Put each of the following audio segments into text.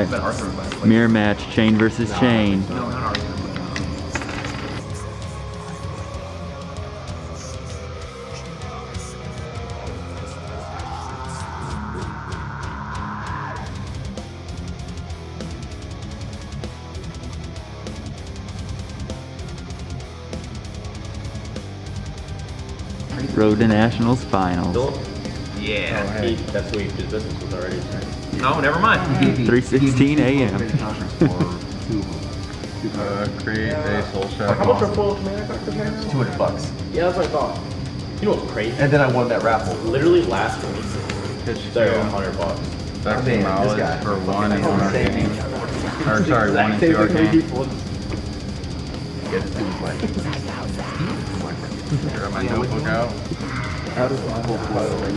Alright. Mirror match, chain versus chain. No, not Arthur. Road to Nationals finals. Yeah. Oh, hey, that's sweet, because this was already turned. No, never mind. 3:16 a.m. Create a soul shack. How much are full command cards? $200. Yeah, that's what I thought. You know what's crazy? And then I won that raffle. Literally last week, Pitch they're two. $100. That's Man, knowledge this guy. for one and one Same arcane. thing. Or sorry, one and two arcane. Get it to my Got my notebook out. How does my whole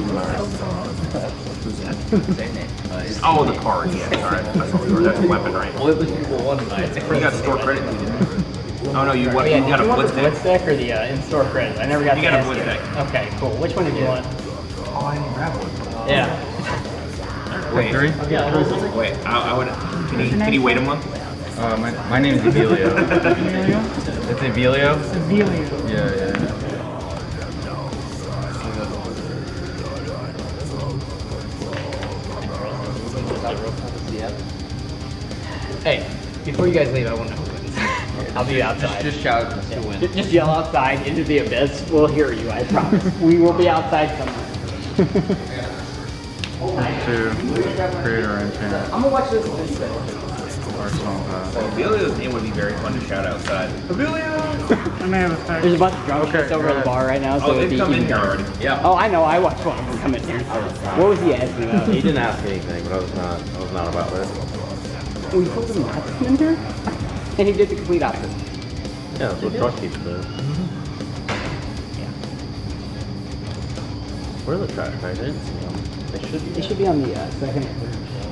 Oh, the card. Yeah, sorry. That's what we were. That's a weapon, right? Well, at least people won tonight. You got store credit too, didn't you? Oh no, you what? You got a blitz deck? Blitz deck or the in-store credits? I never got You the got a in-store. blitz deck. Okay, cool. Which one did you want? Oh, I didn't grab one. Yeah. Wait, Three? wait. I would. Can you wait a month? My name's Evelio. It's Evelio? Evelio. Yeah. Hey, before you guys leave, I want to know who wins. I'll be outside. Just shout to win. Just yell outside into the abyss. We'll hear you, I promise. We will be outside somewhere. Two. Creator enchant. I'm gonna watch this. Arsenal pass. Emilio's name would be very fun to shout outside. There's a bunch of drunk kids over at the bar right now, so Oh, it'd they've be come in even here better. already. Yeah. Oh, I know. I watched one of them come in here. What was he asking about? He didn't ask anything, but I was not about it. We told him not to come in here, and he did the complete opposite. Yeah, that's what drunk people do. Where are the trash bags? I didn't see them. They should be. It should be on the second or third shelf.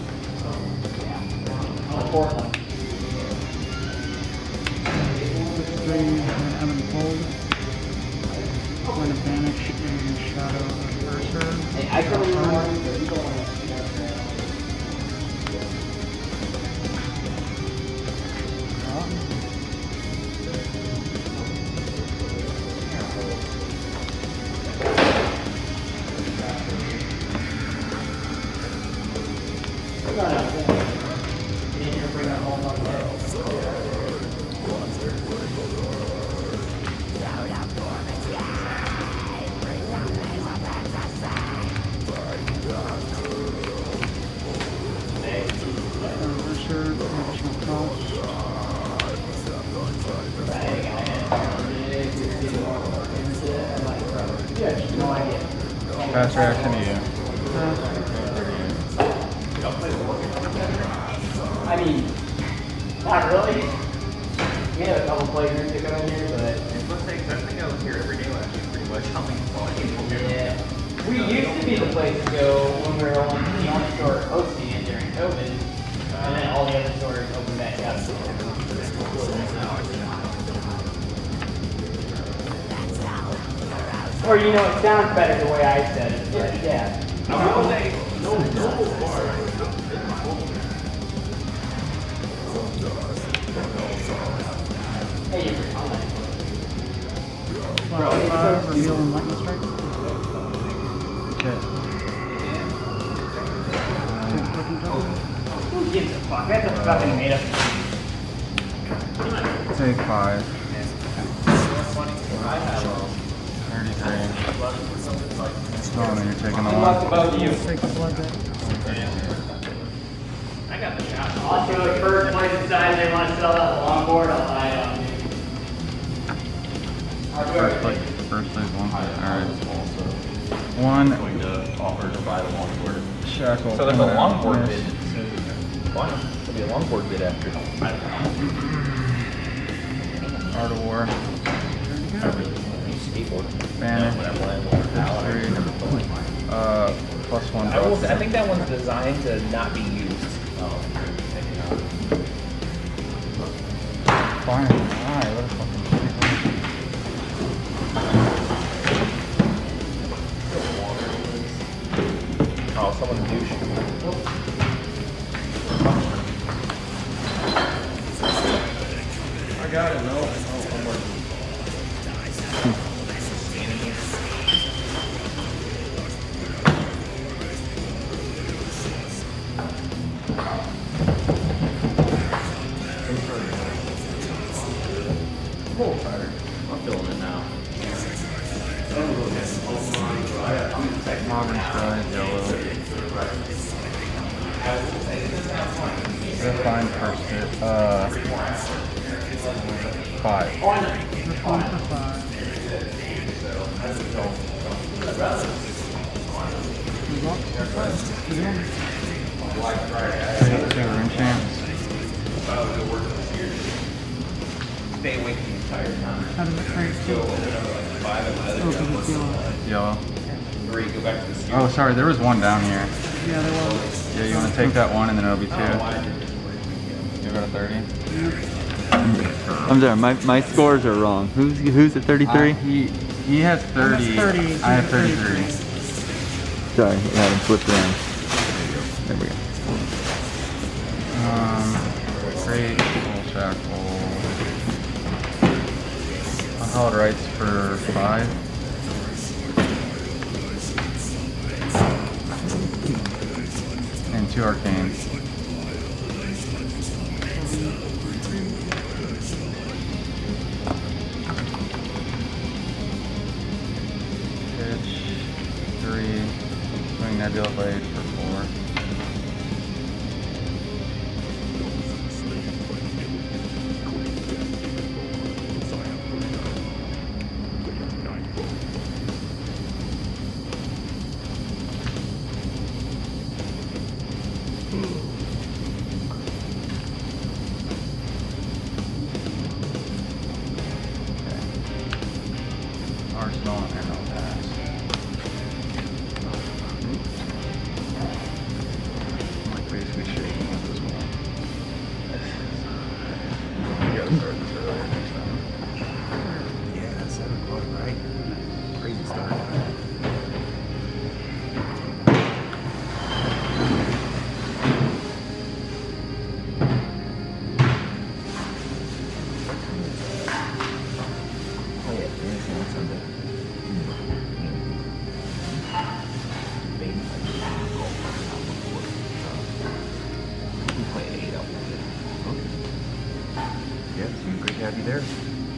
On the fourth one. Hey, I come in the morning, but you don't want to. Fast reaction to you. I mean, not really. We had a couple players to come in here, but I think I was here every day last year, pretty much. How many people here? yeah. We used to be the place to go when we were the only store hosting it during COVID, and then all the other stores opened back up. Or you know, it sounds better the way I said it, but yeah. Hey, you're fine. Who gives a fuck? That's a fucking made up. Take 5. 33. Oh, no, you're taking the What one. about you? I got the shot. I'll show the first place inside they want to sell that longboard, I'll buy it on you. First place, one. Alright. One. Going to offer to buy the longboard. Shackle. So there's a longboard Miss. bid. Why? There'll be a longboard bid after. Art of War. Skateboard. Banner. Plus 1. I think that one's designed to not be used. Fire in the eye. What a fucking Oh, someone douche. Auburn Sky, yellow. They're fine first hit. 5. Respond for 5. Move up. Enchant. Stay awake the entire time. How does it trade to? Oh, because it's yellow. Yellow. 3, go back to the Oh, sorry, there was one down here. Yeah, there was. Yeah, you want to take that one and then it'll be 2. You got a 30? I'm sorry, my scores are wrong. Who's at 33? He has 30. 30. I have 33. Sorry, I had him flipped around. There we go. Great, full shackle. Unhallowed Rites for 5. And 2 arcanes. Pitch 3. Swing Nebula Blade for 4. Arsenal and I'll pass. I'm like basically shaking with this one. You gotta start this earlier next time. Yeah, 7 o'clock, right? Crazy start. Oh yeah, dancing on Sunday. Baby. We play at 8 up. Okay. Yeah, seems great to have you there.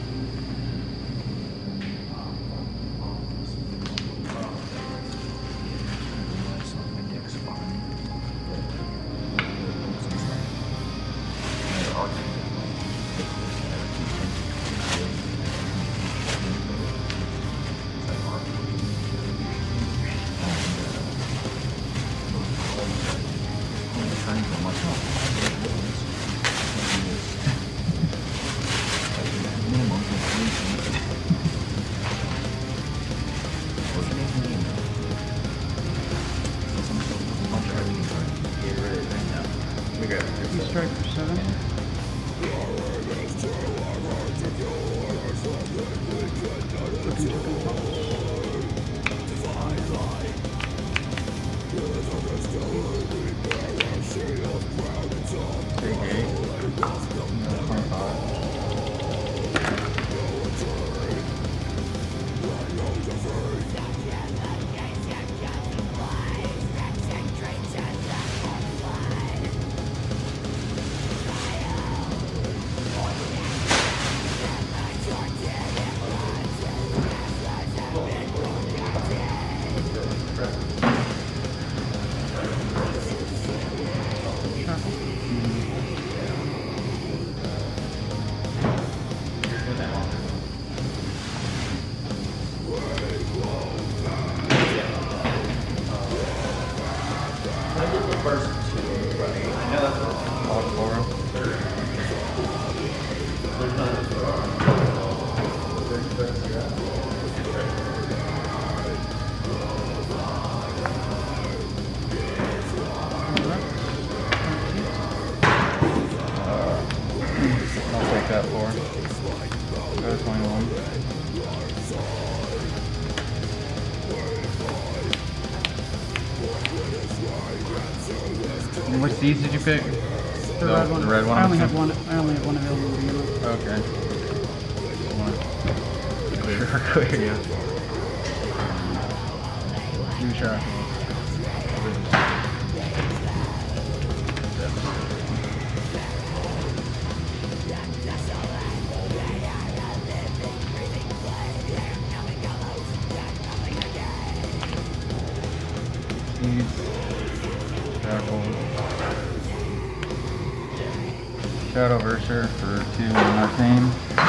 You strike for 7. Looking to control. Take 8. 25. I'll take that 4. Go to 21. Which seeds did you pick? The red one. The red one. I only have one available to begin with. Okay. Clear, yeah. 2 shackles. Seeds. Shackles. Shadow Verser for 2 and Arcane.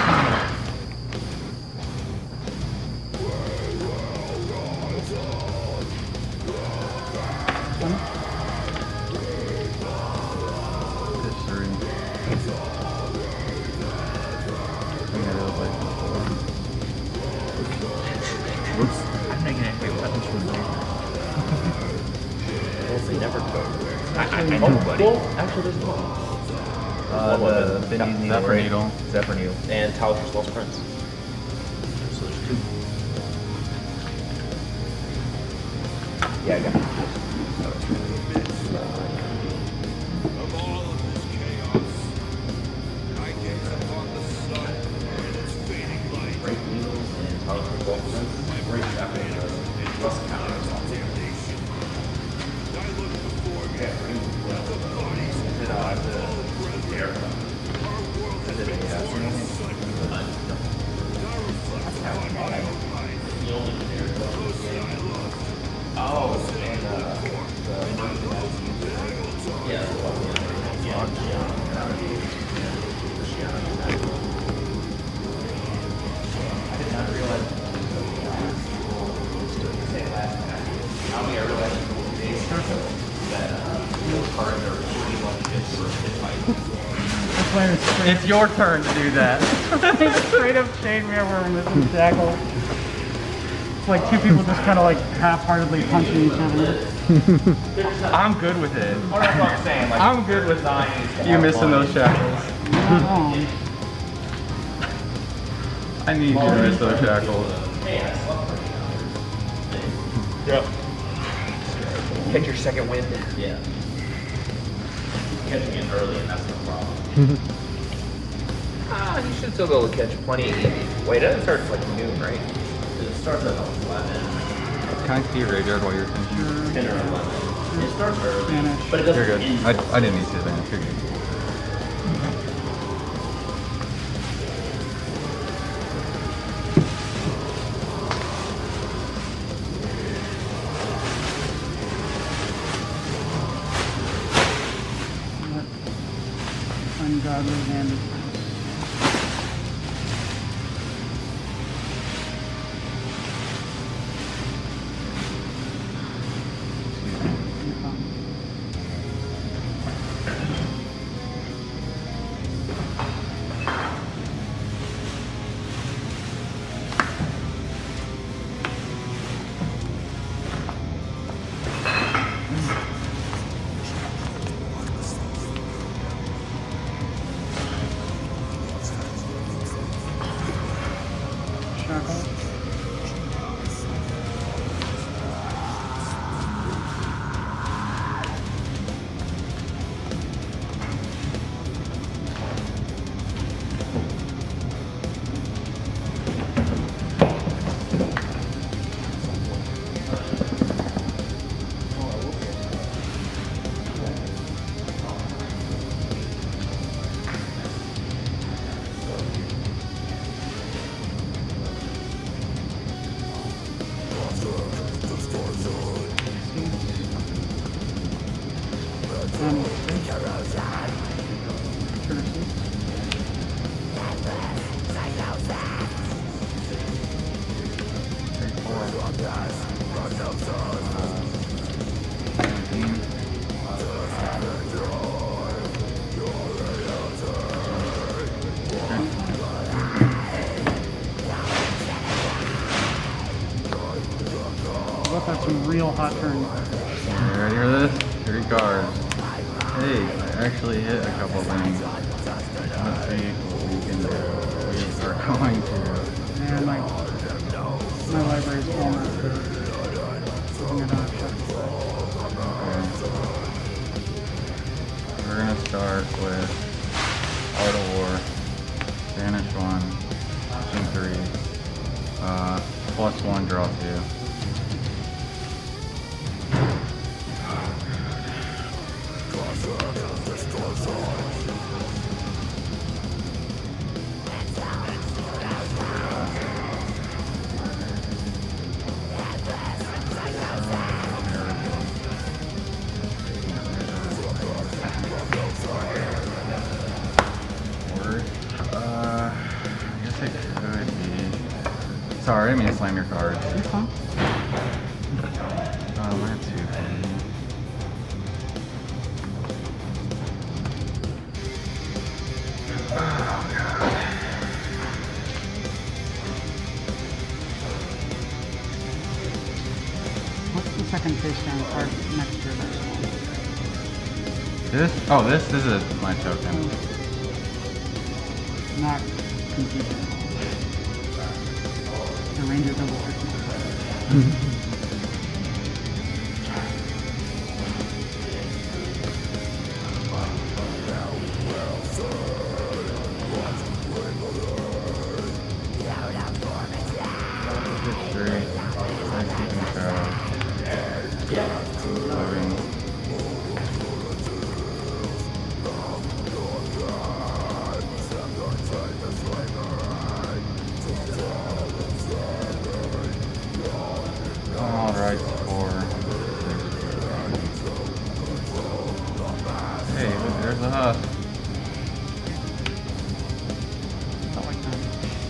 This 3. Whoops. I'm making it wait, weapons from there. Well, they never go. I know, buddy. Well, actually, there's one. The Zephyr Needle. Zephyr Needle. And Talisman's Lost Prince. So there's 2. Yeah, I got it. Break needles and Talisman's Lost Prince. Break after plus counter as well. It's your turn to do that. Straight up chain me over with some shackle. It's like 2 people just kind of like half-heartedly punching each other. I'm good with it. Oh, that's what I'm saying. Like, I'm good with you missing those shackles. I need you to miss those shackles. Yep. Catch your second wind. Yeah. Catching it early, and that's the problem. You should still be able to catch plenty of easy. Wait, it doesn't start at like noon, right? It starts at 11. Can I see your graveyard while you're finishing? 10 or 11. It starts early, Vanish. but it You're doesn't good. end. I didn't need to advance. You're good. Ungodly handed. Let's have some real hot turns. You ready for this? 3 cards. Hey, I actually hit a couple of things. Let's see what we can do. We are going to. And my library's full now. I'm gonna check. Okay. We're gonna start with Art of War, Banish 1, Shin 3, +1, draw 2. sorry, I didn't mean to slam your card. It's fine. I have two. What's the second face down card next to this one? This? Oh, this is my token. Not confusing. The Ranger double tricky. Alright, hey, look, there's the husk. Felt like that.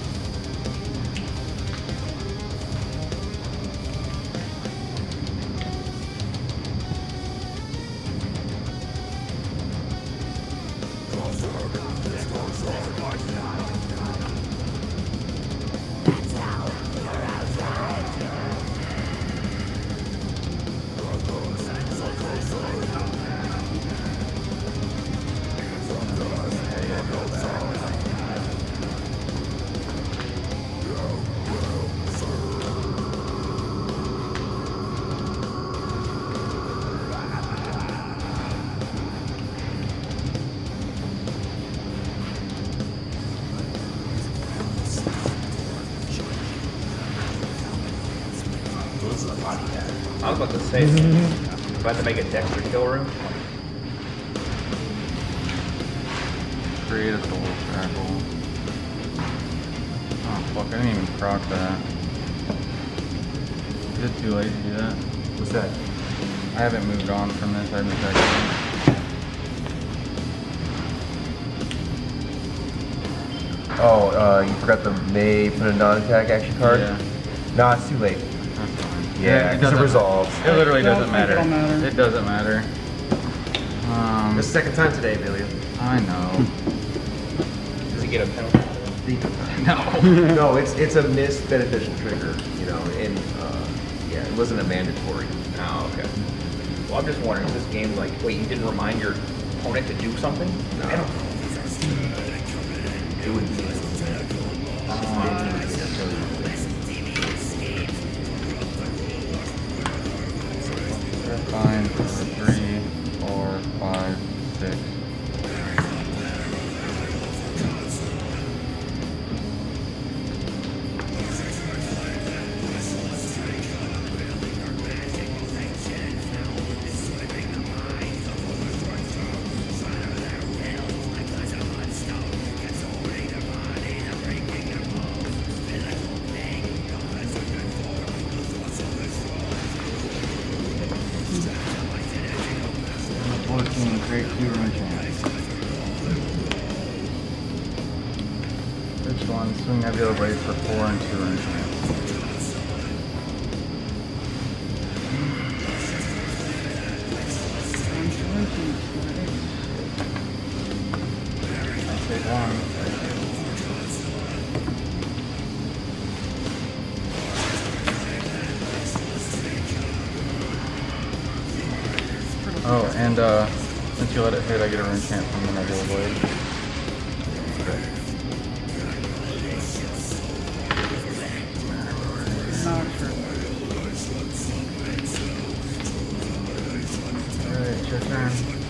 I was about to say, about to make a Dexter kill room. Create a soul shackle. Oh fuck, I didn't even proc that. Is it too late to do that? What's that? I haven't moved on from this, I haven't checked. Oh, you forgot the May put a non-attack action card? Yeah. Nah, it's too late. That's fine. Yeah, because it resolves. It literally Don't doesn't think matter. it'll matter. It doesn't matter. It's the second time today, Billy. I know. Does he get a penalty? No. No, it's a missed beneficial trigger, you know, and yeah, it wasn't a mandatory. Oh, okay. Well, I'm just wondering, is this game like, wait, you didn't remind your opponent to do something? No. I don't know. It would be. Fine. 3, 4, 5, 6. Create 2 rune chants. Which one? Swing Nebula Blade for 4 and 2 rune chants. I say 1. Oh, and since you let it hit, I get a rune chant from the Nebula Blade. Not sure. Alright, it's your turn.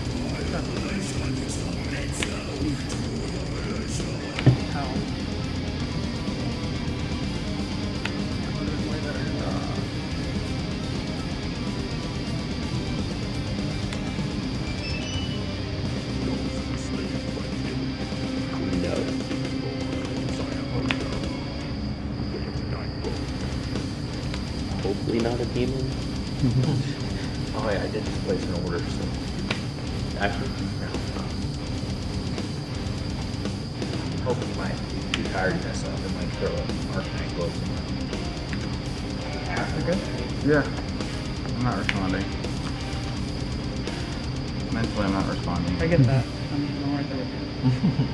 How? Hopefully not a demon. Oh yeah, I did just place an order, so. Actually, no. Hoping you might be too tired to mess up and might throw an Arcanite Globe somewhere. good? Yeah. I'm not responding. Mentally, I'm not responding. I get that. I'm right there with you.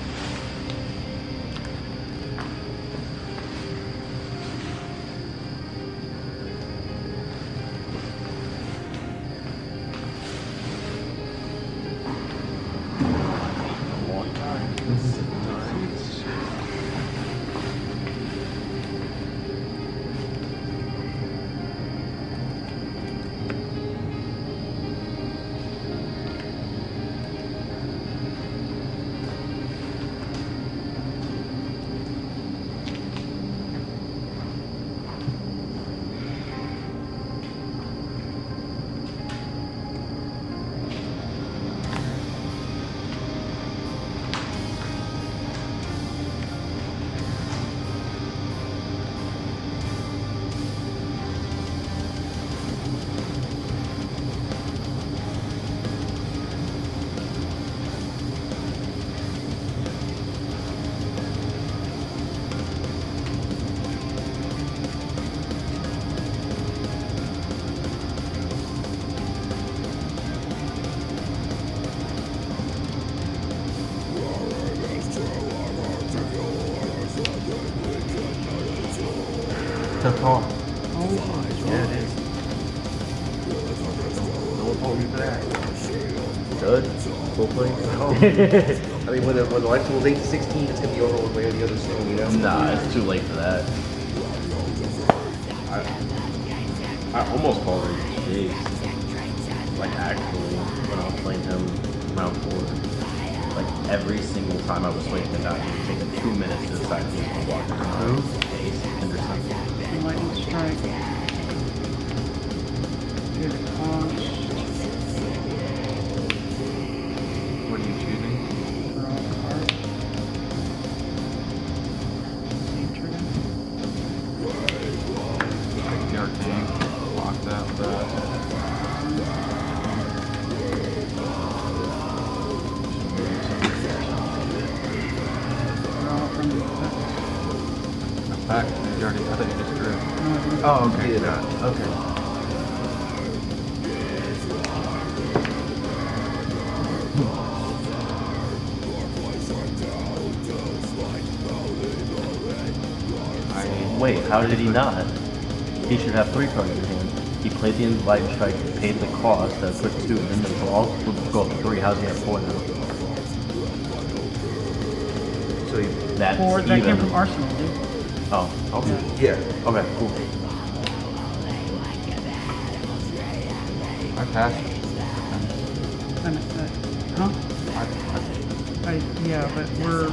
Tough call. Oh, Yeah, it is. No one told me for that. Good. Full play. I mean, when the life tool is 8 to 16, it's gonna be over one way or the other soon, you know? Nah, it's too late for that. I almost called it Jace. Like, actually, when I was playing him round 4. Like, every single time I was swinging him down, he would take a 2 minutes to decide if he was going to block or not. Jace Henderson. lightning strike. Get a conch. What are you choosing? Draw a card. Same trigger. Take the arcane. Lock that with that. Draw from the effect. Back. You already, I thought you just drew. No, I didn't. Oh, okay. Yeah. Okay. Wait, how did he not? He should have 3 cards in his hand. He played the Lightning Strike, paid the cost, put 2, and then the draw would go up to 3. How's he at 4 now? So you, That's Four, that even. came from Arsenal, dude. Oh, okay. yeah. Okay, cool. I passed. I missed that. Huh? Yeah, but we're...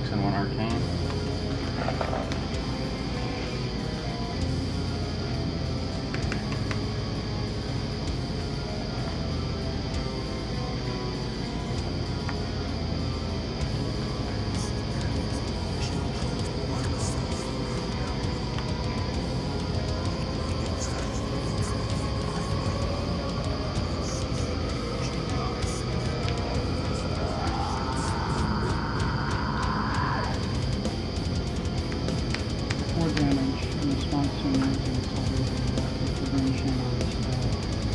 6 and 1 arcane. Damage in response to emergency prevention on spell.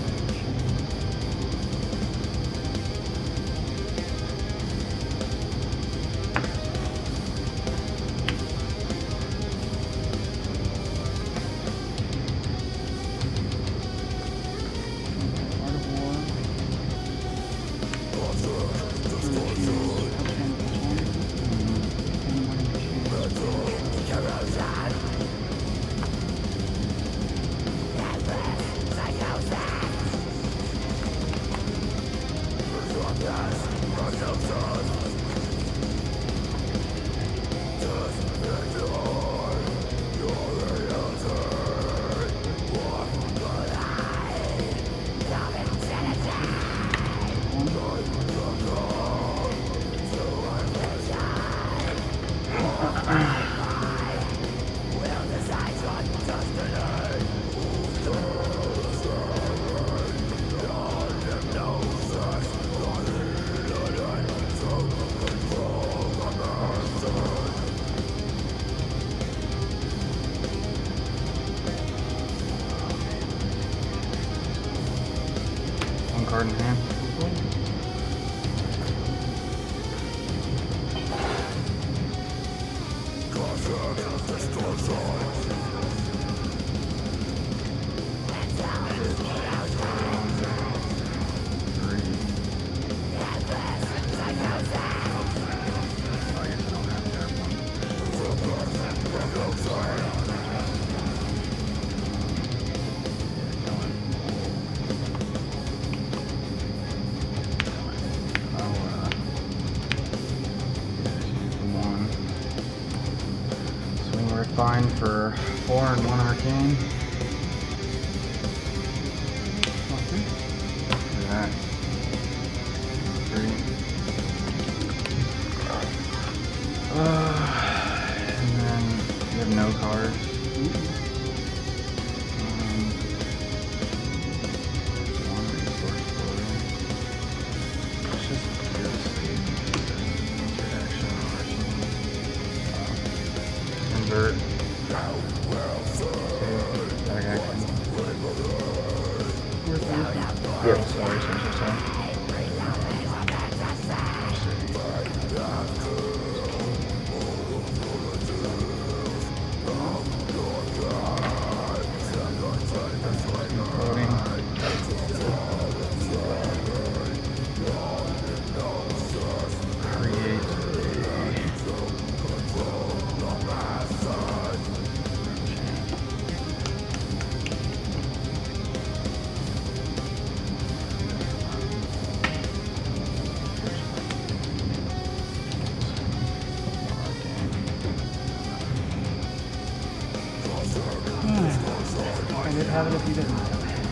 Art of War. One card in hand. Fine for 4 and 1 arcane. Okay. Do that. 3. And then you have no cards. One resource floater. It's just pure sleep. Interaction. Invert. Attack action. Yeah. Sorry. Floating. Create I would have it if you didn't.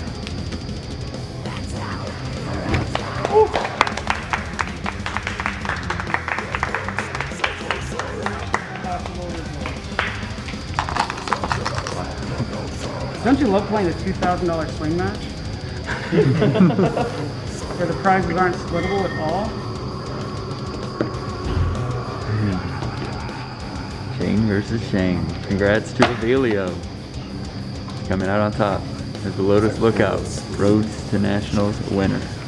Don't you love playing a $2,000 swing match? Where the prizes aren't splittable at all? Shane versus Shane. Congrats to Avelio. Coming out on top as the Lotus Lookout Roads to Nationals winner.